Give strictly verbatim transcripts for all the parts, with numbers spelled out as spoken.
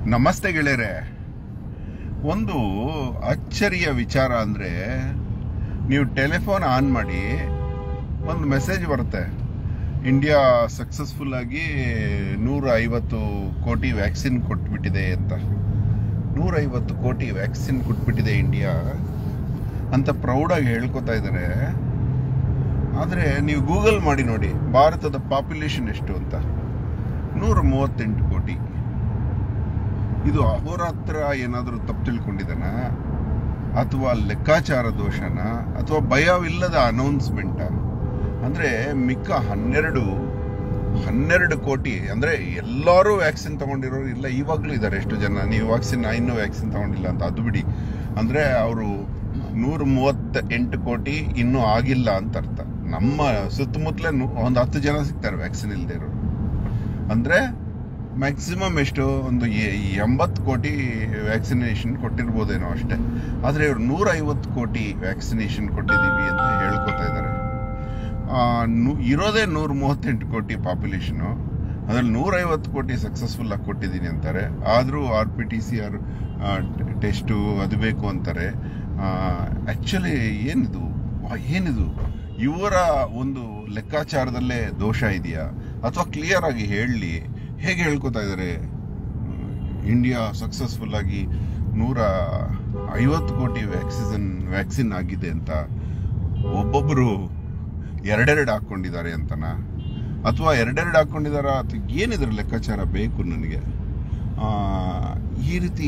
ನಮಸ್ತೆ ಗೆಳೆಯರೆ. ಒಂದು ಅಚ್ಚರಿಯ ವಿಚಾರ ಅಂದರೆ, ನೀವು ಟೆಲಿಫೋನ್ ಆನ್ ಮಾಡಿ ಒಂದು ಮೆಸೇಜ್ ಬರುತ್ತೆ, ಇಂಡಿಯಾ ಸಕ್ಸಸ್ಫುಲ್ ಆಗಿ ನೂರ ಐವತ್ತು ಕೋಟಿ ವ್ಯಾಕ್ಸಿನ್ ಕೊಟ್ಬಿಟ್ಟಿದೆ ಅಂತ. ನೂರ ಐವತ್ತು ಕೋಟಿ ವ್ಯಾಕ್ಸಿನ್ ಕೊಟ್ಬಿಟ್ಟಿದೆ ಇಂಡಿಯಾ ಅಂತ ಪ್ರೌಡಾಗಿ ಹೇಳ್ಕೊತಾ ಇದ್ದಾರೆ. ಆದರೆ ನೀವು ಗೂಗಲ್ ಮಾಡಿ ನೋಡಿ, ಭಾರತದ ಪಾಪ್ಯುಲೇಷನ್ ಎಷ್ಟು ಅಂತ. ನೂರ ಮೂವತ್ತೆಂಟು ಕೋಟಿ. ಇದು ಅಹೋರಾತ್ರ ಏನಾದರೂ ತಪ್ಪು ತಿಳ್ಕೊಂಡಿದ್ದಾನ, ಅಥವಾ ಲೆಕ್ಕಾಚಾರ ದೋಷನ, ಅಥವಾ ಭಯವಿಲ್ಲದ ಅನೌನ್ಸ್ಮೆಂಟ? ಅಂದರೆ ಮಿಕ್ಕ ಹನ್ನೆರಡು ಹನ್ನೆರಡು ಕೋಟಿ ಅಂದರೆ ಎಲ್ಲರೂ ವ್ಯಾಕ್ಸಿನ್ ತಗೊಂಡಿರೋರು ಇಲ್ಲ, ಇವಾಗಲೂ ಇದ್ದಾರೆ ಎಷ್ಟು ಜನ ನೀವು ವ್ಯಾಕ್ಸಿನ್ ಇನ್ನೂ ವ್ಯಾಕ್ಸಿನ್ ತಗೊಂಡಿಲ್ಲ ಅಂತ. ಅದು ಬಿಡಿ, ಅಂದರೆ ಅವರು ನೂರ ಮೂವತ್ತ ಎಂಟು ಕೋಟಿ ಇನ್ನೂ ಆಗಿಲ್ಲ ಅಂತ ಅರ್ಥ. ನಮ್ಮ ಸುತ್ತಮುತ್ತಲೇ ಒಂದು ಹತ್ತು ಜನ ಸಿಗ್ತಾರೆ ವ್ಯಾಕ್ಸಿನ್ ಇಲ್ಲದೆ ಇರೋರು. ಅಂದರೆ ಮ್ಯಾಕ್ಸಿಮಮ್ ಎಷ್ಟು, ಒಂದು ಎಂಬತ್ತು ಕೋಟಿ ವ್ಯಾಕ್ಸಿನೇಷನ್ ಕೊಟ್ಟಿರ್ಬೋದೇನೋ ಅಷ್ಟೇ. ಆದರೆ ಇವರು ನೂರ ಐವತ್ತು ಕೋಟಿ ವ್ಯಾಕ್ಸಿನೇಷನ್ ಕೊಟ್ಟಿದ್ದೀವಿ ಅಂತ ಹೇಳ್ಕೊತಾ ಇದ್ದಾರೆ. ಇರೋದೇ ನೂರ ಮೂವತ್ತೆಂಟು ಕೋಟಿ ಪಾಪ್ಯುಲೇಷನು, ಅದರಲ್ಲಿ ನೂರೈವತ್ತು ಕೋಟಿ ಸಕ್ಸಸ್ಫುಲ್ ಆಗಿ ಕೊಟ್ಟಿದ್ದೀನಿ ಅಂತಾರೆ. ಆದರೂ R P T C R test ಅದು ಬೇಕು ಅಂತಾರೆ. ಆ್ಯಕ್ಚುಲಿ ಏನಿದು ಏನಿದು ಇವರ ಒಂದು ಲೆಕ್ಕಾಚಾರದಲ್ಲೇ ದೋಷ ಇದೆಯಾ, ಅಥವಾ ಕ್ಲಿಯರ್ ಆಗಿ ಹೇಳಲಿ, ಹೇಗೆ ಹೇಳ್ಕೊತಾ ಇದ್ದಾರೆ ಇಂಡಿಯಾ ಸಕ್ಸಸ್ಫುಲ್ ಆಗಿ ನೂರ ಐವತ್ತು ಕೋಟಿ ವ್ಯಾಕ್ಸಿನ್ ವ್ಯಾಕ್ಸಿನ್ ಆಗಿದೆ ಅಂತ? ಒಬ್ಬೊಬ್ಬರು ಎರಡೆರಡು ಹಾಕ್ಕೊಂಡಿದ್ದಾರೆ ಅಂತನಾ, ಅಥವಾ ಎರಡೆರಡು ಹಾಕ್ಕೊಂಡಿದಾರ, ಅಥವಾ ಏನಿದ್ರ ಲೆಕ್ಕಾಚಾರ ಬೇಕು ನನಗೆ? ಈ ರೀತಿ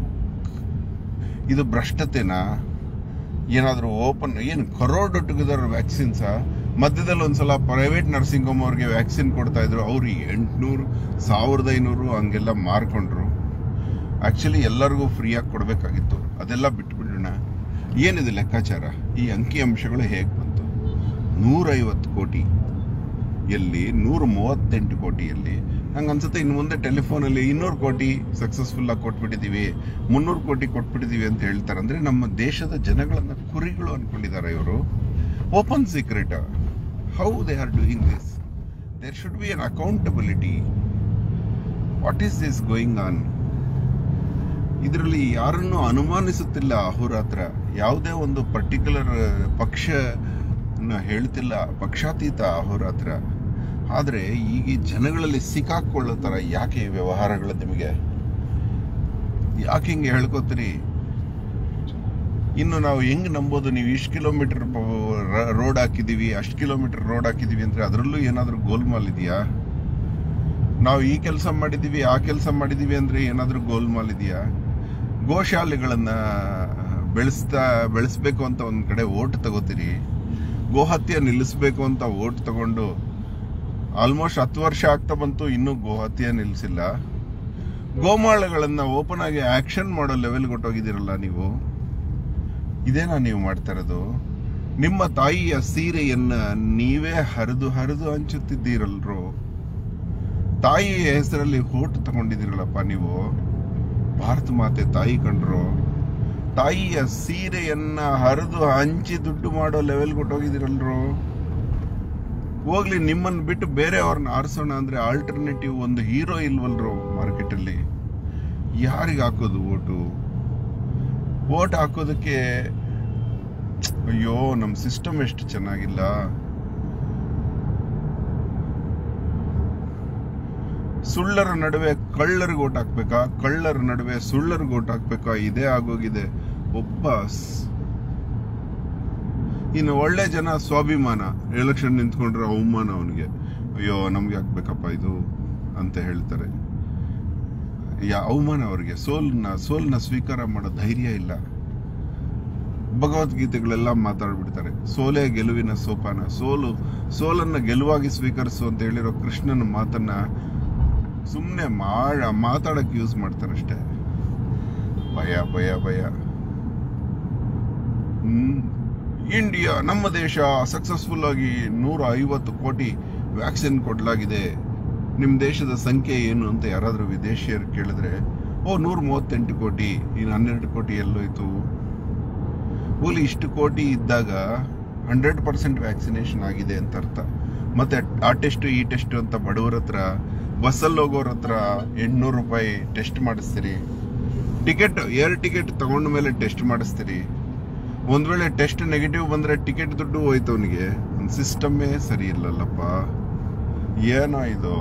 ಇದು ಭ್ರಷ್ಟತೆನಾ? ಏನಾದರೂ ಓಪನ್ ಏನು ಕರೋಡ್ ಟುಗೆದರ್ ವ್ಯಾಕ್ಸಿನ್ಸಾ? ಮಧ್ಯದಲ್ಲಿ ಒಂದ್ಸಲ ಪ್ರೈವೇಟ್ ನರ್ಸಿಂಗ್ ಹೋಮ್ ಅವ್ರಿಗೆ ವ್ಯಾಕ್ಸಿನ್ ಕೊಡ್ತಾ ಇದ್ರು, ಅವ್ರಿಗೆ ಎಂಟುನೂರು ಸಾವಿರದ ಐನೂರು ಹಂಗೆಲ್ಲ ಮಾರ್ಕೊಂಡ್ರು. ಆ್ಯಕ್ಚುಲಿ ಎಲ್ಲರಿಗೂ ಫ್ರೀಯಾಗಿ ಕೊಡಬೇಕಾಗಿತ್ತು, ಅದೆಲ್ಲ ಬಿಟ್ಬಿಡೋಣ. ಏನಿದೆ ಲೆಕ್ಕಾಚಾರ? ಈ ಅಂಕಿ ಅಂಶಗಳು ಹೇಗೆ ಬಂತು? ನೂರೈವತ್ತು ಕೋಟಿ ಎಲ್ಲಿ, ನೂರ ಮೂವತ್ತೆಂಟು ಕೋಟಿಯಲ್ಲಿ? ನಂಗೆ ಅನ್ಸುತ್ತೆ ಇನ್ನು ಮುಂದೆ ಟೆಲಿಫೋನಲ್ಲಿ ಇನ್ನೂರು ಕೋಟಿ ಸಕ್ಸಸ್ಫುಲ್ ಆಗಿ ಕೊಟ್ಬಿಟ್ಟಿದ್ದೀವಿ, ಮುನ್ನೂರು ಕೋಟಿ ಕೊಟ್ಬಿಟ್ಟಿದ್ದೀವಿ ಅಂತ ಹೇಳ್ತಾರೆ. ಅಂದರೆ ನಮ್ಮ ದೇಶದ ಜನಗಳನ್ನ ಕುರಿಗಳು ಅನ್ಕೊಂಡಿದ್ದಾರೆ ಇವರು. Open secret. How they are doing this? There should be an accountability. What is this going on? ಇದರಲ್ಲಿ ಯಾರನ್ನು ಅನುಮಾನಿಸುತ್ತಿಲ್ಲ ಅಹೋರಾತ್ರ. ಯಾವುದೇ ಒಂದು ಪರ್ಟಿಕ್ಯುಲರ್ ಪಕ್ಷ ಹೇಳ್ತಿಲ್ಲ, ಪಕ್ಷಾತೀತ ಅಹೋರಾತ್ರ. ಆದರೆ ಈಗ ಜನಗಳಲ್ಲಿ ಸಿಕ್ಕಾಕೊಳ್ಳೋ ಥರ ಯಾಕೆ ಈ ವ್ಯವಹಾರಗಳು? ನಿಮಗೆ ಯಾಕೆ ಹಿಂಗೆ ಹೇಳ್ಕೊತೀರಿ? ಇನ್ನು ನಾವು ಹೆಂಗೆ ನಂಬೋದು? ನೀವು ಇಷ್ಟು ಕಿಲೋಮೀಟರ್ ರೋಡ್ ಹಾಕಿದ್ದೀವಿ, ಅಷ್ಟು ಕಿಲೋಮೀಟರ್ ರೋಡ್ ಹಾಕಿದ್ದೀವಿ ಅಂದರೆ ಅದರಲ್ಲೂ ಏನಾದರೂ ಗೋಲ್ಮಾಲ್ ಇದೆಯಾ? ನಾವು ಈ ಕೆಲಸ ಮಾಡಿದ್ದೀವಿ, ಆ ಕೆಲಸ ಮಾಡಿದ್ದೀವಿ ಅಂದರೆ ಏನಾದರೂ ಗೋಲ್ಮಾಲ್ ಇದೆಯಾ? ಗೋಶಾಲೆಗಳನ್ನು ಬೆಳೆಸ್ತಾ ಬೆಳೆಸ್ಬೇಕು ಅಂತ ಒಂದು ಕಡೆ ಓಟ್ ತಗೋತೀರಿ, ಗೋಹತ್ಯೆ ನಿಲ್ಲಿಸ್ಬೇಕು ಅಂತ ಓಟ್ ತಗೊಂಡು ಆಲ್ಮೋಸ್ಟ್ ಹತ್ತು ವರ್ಷ ಆಗ್ತಾ ಬಂತು, ಇನ್ನೂ ಗೋಹತ್ಯೆ ನಿಲ್ಲಿಸಿಲ್ಲ. ಗೋಮಾಳಗಳನ್ನು ಓಪನ್ ಆಗಿ ಆಕ್ಷನ್ ಮಾಡೋ ಲೆವೆಲ್ ಕೊಟ್ಟೋಗಿದ್ದೀರಲ್ಲ ನೀವು. ಇದೇನಾ ನೀವು ಮಾಡ್ತಾ ಇರೋದು? ನಿಮ್ಮ ತಾಯಿಯ ಸೀರೆಯನ್ನ ನೀವೇ ಹರಿದು ಹರಿದು ಹಂಚುತ್ತಿದ್ದೀರಲ್ರು. ತಾಯಿಯ ಹೆಸರಲ್ಲಿ ಓಟ್ ತಗೊಂಡಿದ್ದೀರಲ್ಲಪ್ಪ ನೀವು. ಭಾರತ ಮಾತೆ ತಾಯಿ ಕಂಡ್ರು. ತಾಯಿಯ ಸೀರೆಯನ್ನ ಹರಿದು ಹಂಚಿ ದುಡ್ಡು ಮಾಡೋ ಲೆವೆಲ್ ಕೊಟ್ಟೋಗಿದ್ದೀರಲ್ರು. ಹೋಗ್ಲಿ, ನಿಮ್ಮನ್ನು ಬಿಟ್ಟು ಬೇರೆ ಅವ್ರನ್ನ ಆರಿಸೋಣ ಅಂದ್ರೆ ಆಲ್ಟರ್ನೇಟಿವ್ ಒಂದು ಹೀರೋ ಇಲ್ವಲ್ರು ಮಾರ್ಕೆಟಲ್ಲಿ. ಯಾರಿಗೆ ಹಾಕೋದು ಓಟು? ಓಟ್ ಹಾಕೋದಕ್ಕೆ ಅಯ್ಯೋ, ನಮ್ಮ ಸಿಸ್ಟಮ್ ಎಷ್ಟು ಚೆನ್ನಾಗಿಲ್ಲ. ಸುಳ್ಳರ ನಡುವೆ ಕಳ್ಳರಿಗೆ ಓಟ್ ಹಾಕ್ಬೇಕಾ, ಕಳ್ಳರ ನಡುವೆ ಸುಳ್ಳರಿಗೆ ಓಟ್ ಹಾಕ್ಬೇಕಾ? ಇದೇ ಆಗೋಗಿದೆ. ಒಬ್ಬ ಇನ್ನು ಒಳ್ಳೆ ಜನ ಸ್ವಾಭಿಮಾನ, ಎಲೆಕ್ಷನ್ ನಿಂತ್ಕೊಂಡ್ರೆ ಅವಮಾನ ಅವನಿಗೆ. ಅಯ್ಯೋ, ನಮ್ಗೆ ಹಾಕ್ಬೇಕಪ್ಪ ಇದು ಅಂತ ಹೇಳ್ತಾರೆ. ಯಾ ಅವಮಾನ ಅವ್ರಿಗೆ. ಸೋಲ್ನ ಸೋಲ್ನ ಸ್ವೀಕಾರ ಮಾಡೋ ಧೈರ್ಯ ಇಲ್ಲ. ಭಗವದ್ಗೀತೆಗಳೆಲ್ಲ ಮಾತಾಡ್ಬಿಡ್ತಾರೆ, ಸೋಲೆ ಗೆಲುವಿನ ಸೋಪಾನ, ಸೋಲು ಸೋಲನ್ನ ಗೆಲುವಾಗಿ ಸ್ವೀಕರಿಸು ಅಂತ ಹೇಳಿರೋ ಕೃಷ್ಣನ ಮಾತನ್ನ ಸುಮ್ಮನೆ ಮಾಡ ಮಾತಾಡಕ್ಕೆ ಯೂಸ್ ಮಾಡ್ತಾರಷ್ಟೇ. ಭಯ ಭಯ ಭಯ. ಹ್ಮ್ ಇಂಡಿಯಾ, ನಮ್ಮ ದೇಶ ಸಕ್ಸಸ್ಫುಲ್ ಆಗಿ ನೂರ ಐವತ್ತು ಕೋಟಿ ವ್ಯಾಕ್ಸಿನ್ ಕೊಡಲಾಗಿದೆ. ನಿಮ್ಮ ದೇಶದ ಸಂಖ್ಯೆ ಏನು ಅಂತ ಯಾರಾದರೂ ವಿದೇಶಿಯರು ಕೇಳಿದ್ರೆ, ಓ ನೂರ ಮೂವತ್ತೆಂಟು ಕೋಟಿ, ಇನ್ನು ಹನ್ನೆರಡು ಕೋಟಿ ಎಲ್ಲೋಯ್ತು? ಓಲಿ ಇಷ್ಟು ಕೋಟಿ ಇದ್ದಾಗ ಹಂಡ್ರೆಡ್ ಪರ್ಸೆಂಟ್ ವ್ಯಾಕ್ಸಿನೇಷನ್ ಆಗಿದೆ ಅಂತ ಅರ್ಥ. ಮತ್ತೆ ಆ ಟೆಸ್ಟ್ ಈ ಟೆಸ್ಟ್ ಅಂತ ಬಡವರ ಹತ್ರ ಬಸ್ಸಲ್ಲಿ ಹೋಗೋರ ಹತ್ರ ಎಂಟ್ನೂರು ರೂಪಾಯಿ ಟೆಸ್ಟ್ ಮಾಡಿಸ್ತೀರಿ. ಟಿಕೆಟ್ ಏರ್ ಟಿಕೆಟ್ ತಗೊಂಡ ಮೇಲೆ ಟೆಸ್ಟ್ ಮಾಡಿಸ್ತೀರಿ. ಒಂದ್ ವೇಳೆ ಟೆಸ್ಟ್ ನೆಗೆಟಿವ್ ಬಂದ್ರೆ ಟಿಕೆಟ್ ದುಡ್ಡು ಹೋಯ್ತು ಅವನಿಗೆ. ಒಂದು ಸಿಸ್ಟಮ್ಮೇ ಸರಿ ಇಲ್ಲಲ್ಲಪ್ಪ. ಏನೋ ಇದು.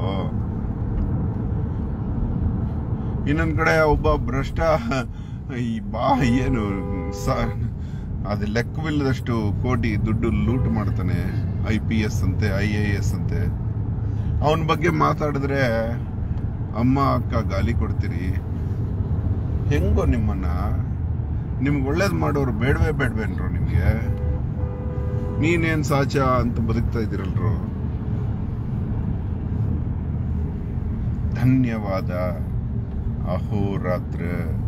ಇನ್ನೊಂದ್ ಕಡೆ ಒಬ್ಬ ಭ್ರಷ್ಟ ಈ ಬಾ ಏನು ಅದು ಲೆಕ್ಕವಿಲ್ಲದಷ್ಟು ಕೋಟಿ ದುಡ್ಡು ಲೂಟ್ ಮಾಡ್ತಾನೆ. ಐ ಪಿ ಎಸ್ ಅಂತೆ, ಐ ಎ ಎಸ್ ಅಂತೆ. ಅವನ ಬಗ್ಗೆ ಮಾತಾಡಿದ್ರೆ ಅಮ್ಮ ಅಕ್ಕ ಗಾಲಿ ಕೊಡ್ತೀರಿ. ಹೆಂಗೋ ನಿಮ್ಮನ್ನ, ನಿಮ್ಗೆ ಒಳ್ಳೇದು ಮಾಡೋರು ಬೇಡವೇ ಬೇಡವೇನ್ರು ನಿಮ್ಗೆ? ನೀನೇನ್ ಸಾಚ ಅಂತ ಬದುಕ್ತಾ ಇದ್ದೀರಲ್ರು. ಧನ್ಯವಾದ. ಅಹೋರಾತ್ರ.